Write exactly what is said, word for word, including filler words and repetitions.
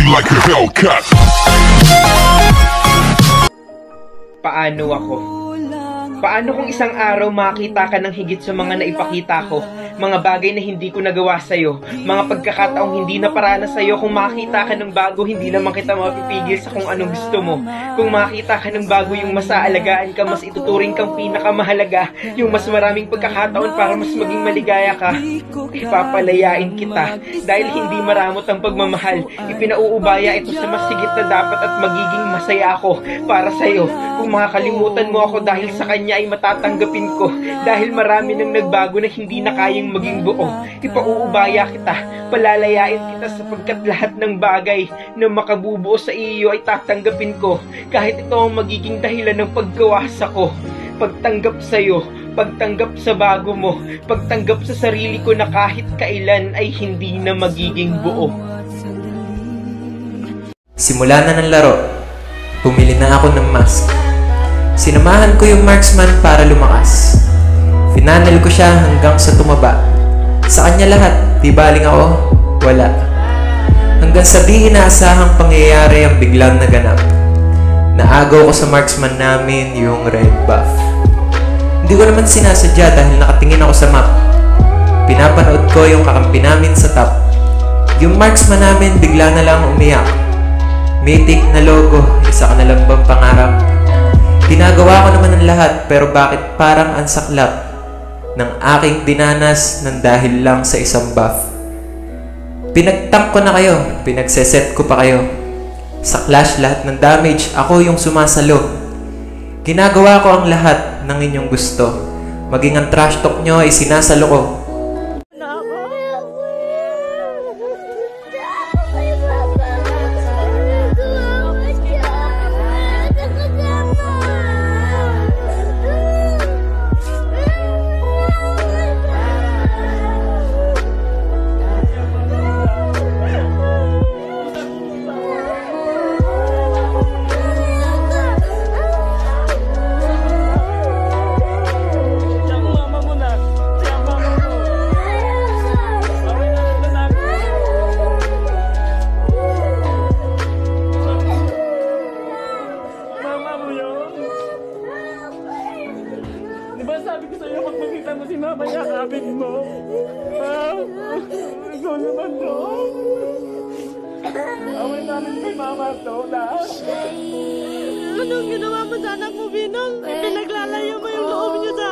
like a Hellcat. Paano ako? Paano kung isang araw makita ka ng higit sa mga naipakita ko? Mga bagay na hindi ko nagawa sa'yo, mga pagkakataong hindi na parana sa'yo. Kung makita ka ng bago, hindi naman kita mapipigil sa kung anong gusto mo. Kung makita ka ng bago, yung mas aalagaan ka, mas ituturing kang pinakamahalaga, yung mas maraming pagkakataon para mas maging maligaya ka, ipapalayain kita. Dahil hindi maramot ang pagmamahal, ipinauubaya ito sa mas higit na dapat at magiging masaya ako para sa'yo. Kung makakalimutan mo ako dahil sa kanya ay matatanggapin ko. Dahil marami nang nagbago na hindi na kayang maging buo, ipauubaya kita, palalayain kita sapagkat lahat ng bagay na makabubuo sa iyo ay tatanggapin ko. Kahit ito ang magiging dahilan ng pagkawasa ko, pagtanggap sa iyo, pagtanggap sa bago mo, pagtanggap sa sarili ko na kahit kailan ay hindi na magiging buo. Simula na ng laro, bumili na ako ng mask. Sinamahan ko yung marksman para lumakas. Finanel ko siya hanggang sa tumaba. Sa kanya lahat, di baling ako, wala. Hanggang sa di inaasahang pangyayari ang biglang naganap. Naagaw ko sa marksman namin yung red buff. Hindi ko naman sinasadya dahil nakatingin ako sa map. Pinapanood ko yung kakampi namin sa top. Yung marksman namin bigla na lang umiyak. Mythic na logo, isa ka na lang bang pangarap? Ginagawa ko naman ang lahat, pero bakit parang ang saklap ng aking dinanas ng dahil lang sa isang buff? Pinagtank ko na kayo, pinagseset ko pa kayo. Sa clash lahat ng damage, ako yung sumasalo. Ginagawa ko ang lahat ng inyong gusto. Maging ang trash talk nyo ay sinasalo ko. Diba sabi ko sa'yo, pag makita mo si mama, yakapin mo. Ah, ikaw naman to. Away namin kay mama to, na. Anong ginawa mo sa anak mo, Binong? Pinaglalayo mo yung loob niyo sa